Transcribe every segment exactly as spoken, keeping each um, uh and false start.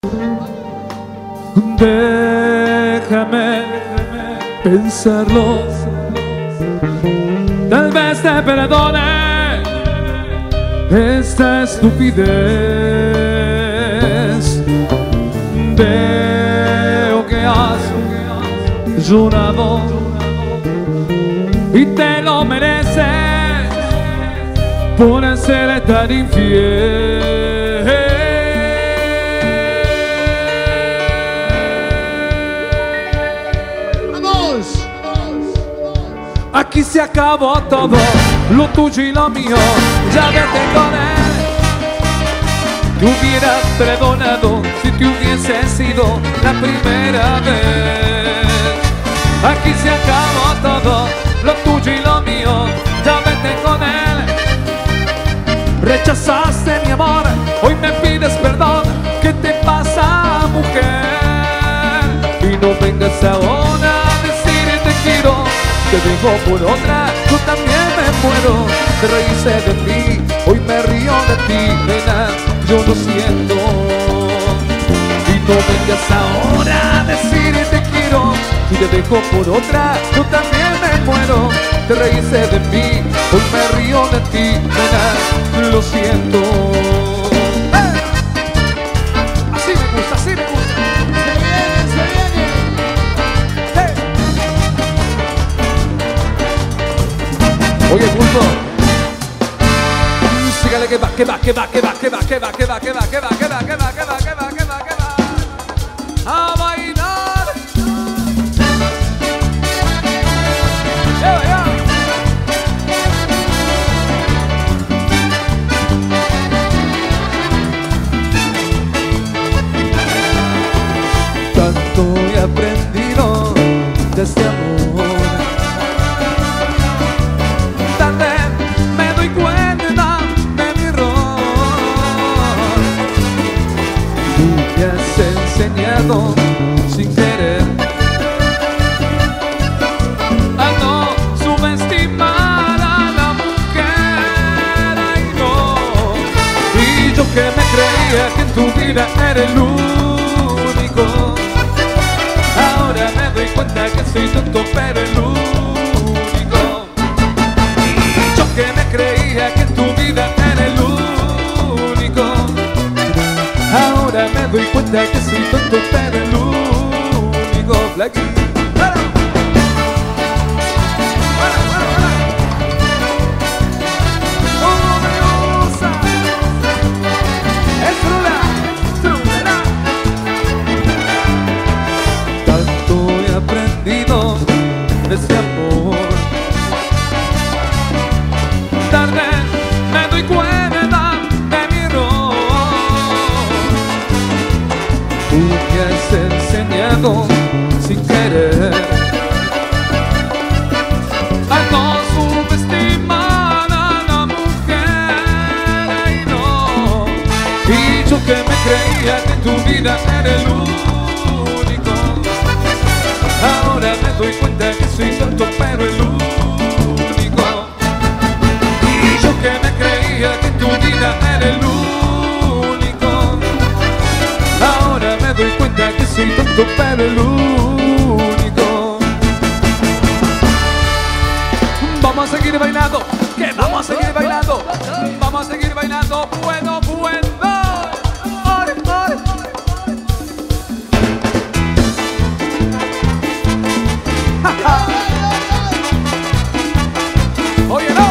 Déjame pensarlo, tal vez te perdone esta estupidez. Veo que has llorado y te lo mereces por ser tan infiel. Aquí se acabó todo, lo tuyo y lo mío, ya vete con él. Te hubieras perdonado si te hubiese sido la primera vez. Aquí se acabó todo, lo tuyo y lo mío, ya vete con él. Rechazaste mi amor, hoy me pides perdón. ¿Qué te pasa, mujer? Y no vengas ahora a decir te quiero. Te dejo por otra, yo también me muero. Te reíste de mí, hoy me río de ti, nena, yo lo siento. Y no vengas ahora a decir te quiero. Si te dejo por otra, yo también me muero. Te reíste de mí, hoy me río de ti, nena, lo siento. ¡Hey! Así me gusta, así me gusta. Se viene, se viene. ¡Hey! Oye, punto. Sígale que va, que va, que va, que va, que va, que va, que va, que va, que va, que va, que va, que va, que va, que va, que va, que va. A bailar. Yeah, yeah. Tanto he aprendido de este amor. Sin querer a no subestimar a la mujer. Ay, no. Y yo que me creía que en tu vida era el único, ahora me doy cuenta que soy tonto pero el único. Y yo que me creía que en tu vida era el único, ahora me doy cuenta que soy tonto pero el único. Blacky. ¡Para! ¡Para, para, para! ¡Oh, me gusta! ¡Es trula! ¡Trula! Tanto he aprendido de este amor. Tarde me doy cuenta de mi error. Tú me has enseñado sin querer a no subestimar a la mujer. Ay, no. Y yo que me creía que tu vida era el único, ahora me doy cuenta que soy tonto pero el único. Y yo que me creía que tu vida era el único, ahora me doy cuenta que soy tonto pero el único. Vamos a seguir bailando, que vamos a seguir bailando, vamos a seguir bailando, bueno, bueno. Ore, ore. Oye, no.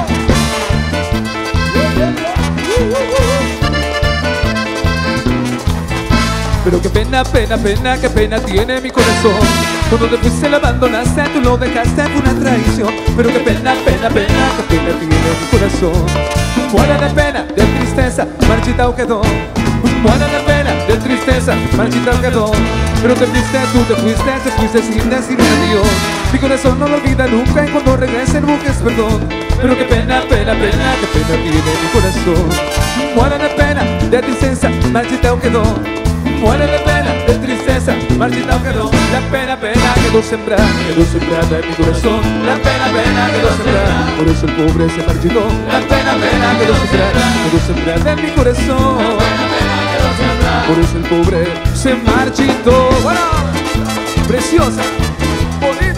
Pero qué pena, pena, pena, qué pena tiene mi corazón. Cuando te fuiste lo abandonaste, tú lo dejaste, fue una traición. Pero qué pena, pena, pena, qué pena tiene mi corazón. Muere de pena, de tristeza, marchitao quedó. Muere de pena, de tristeza, marchitao quedó. Pero te fuiste, tú te fuiste, te fuiste sin decir un adiós. Mi corazón no lo olvida nunca y cuando regrese busques perdón. Pero qué pena, pena, pena, qué pena tiene mi corazón. Muere de pena, de tristeza, marchitao quedó. Muere de pena, de tristeza, marchitao quedó. La pena, pena quedó sembrada, quedó sembrada en mi corazón. La pena, pena quedó sembrada, por eso el pobre se marchitó. La pena, pena quedó sembrada, quedó sembrada en mi corazón. La pena, pena quedó sembrada. Por eso el pobre se marchitó. Bueno, preciosa, bonita.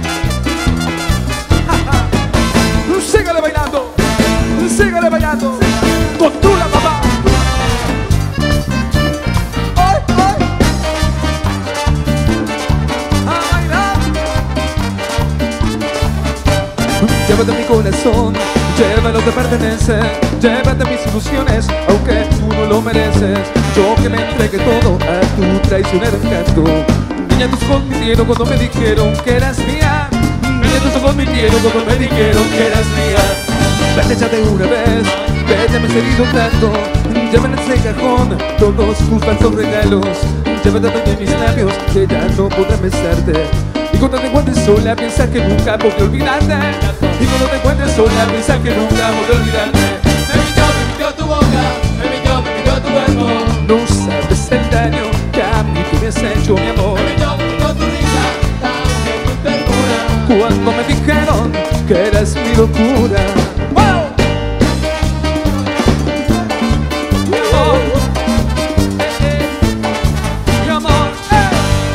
Sígale bailando, sígale bailando. Con Trula, papá. ¡Ay, ay! ¡A bailar! Llévate mi corazón, lleva lo que pertenece. Llévate mis ilusiones, aunque tú no lo mereces. Yo que le entregué todo a tu traicionero encanto. Niña, tus ojos mintieron cuando me dijeron que eras mía. Niña, tus ojos mintieron cuando me dijeron que eras mía. Vete, échate una vez, vete, me he seguido tanto. Llévame en ese cajón todos tus falsos regalos. Llévate también mis labios, que ya no podré besarte. Y cuando te encuentres sola, piensa que nunca podré olvidarte. Y cuando te encuentres sola, piensa que nunca podré olvidarte. Me mintió, me mintió tu boca, me mintió, me mintió tu cuerpo. No sabes el daño que a mí tú me has hecho, mi amor. Me mintió, me mintió tu risa, también tu ternura. Cuando me dijeron que eras mi locura. ¡Wow! Mi amor, eh, eh. Mi amor, eh.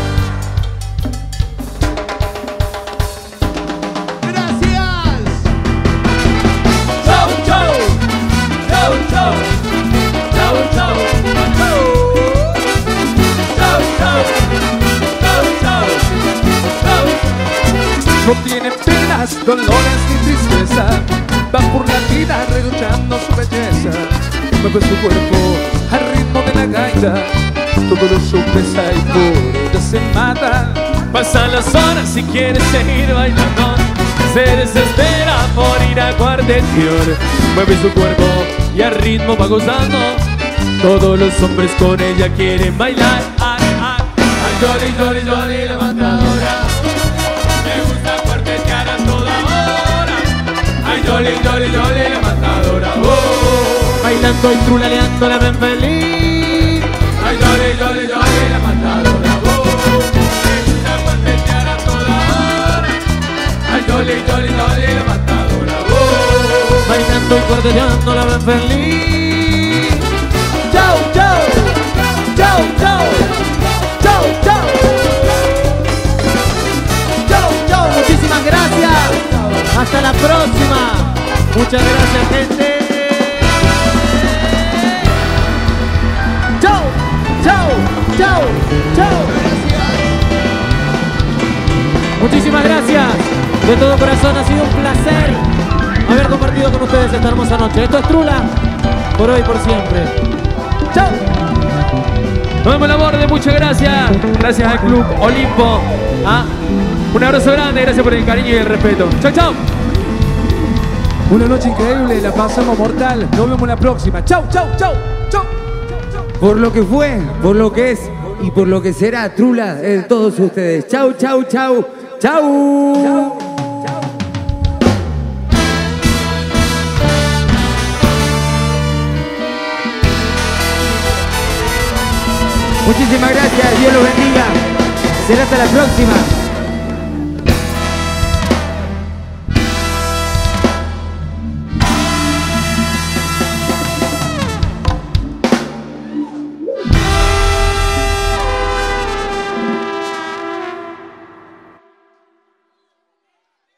Gracias. Chau, chau, chau, chau, chau, chau, chau, chau, chau, chau, chau, chau. No tiene penas, dolores ni tristeza. Va por la vida reluchando su belleza. Mueve su cuerpo al ritmo de la gaita. Todos los hombres hay por ella se matan. Pasan las horas si quieres seguir bailando. Se desespera por ir a guarnición. Mueve su cuerpo y al ritmo va gozando. Todos los hombres con ella quieren bailar. Ay, ay, Ay, Yoli, Yoli, Yoli, la matadora. Me gusta cuartetear a toda hora. Ay, Yoli, Yoli, Yoli, la matadora. Oh. bailando y trulaleando la ven feliz. Ay, Yoli, Yoli, Yoli, la matadora. Oh. Me gusta cuartetear a toda hora. Ay, Yoli, Yoli, Yoli, la matadora. Oh. Bailando y cuarteteando la ven feliz. Chau, chau, chau, chau, chau, chau, chau, chau. Muchísimas gracias. Hasta la próxima. Muchas gracias, gente. Chau, chau, chau, chau. Muchísimas gracias. De todo corazón ha sido un placer haber compartido con ustedes esta hermosa noche. Esto es Trula, por hoy y por siempre. ¡Chao! Nos vemos, la borde, muchas gracias. Gracias al Club Olimpo. ¿Ah? Un abrazo grande, gracias por el cariño y el respeto. Chao, chao. Una noche increíble, la pasamos mortal. Nos vemos la próxima. ¡Chau, chau, chau, chau! Por lo que fue, por lo que es y por lo que será Trula de todos ustedes. Chau, chau, chau, chau. Muchísimas gracias, Dios los bendiga. Será hasta la próxima.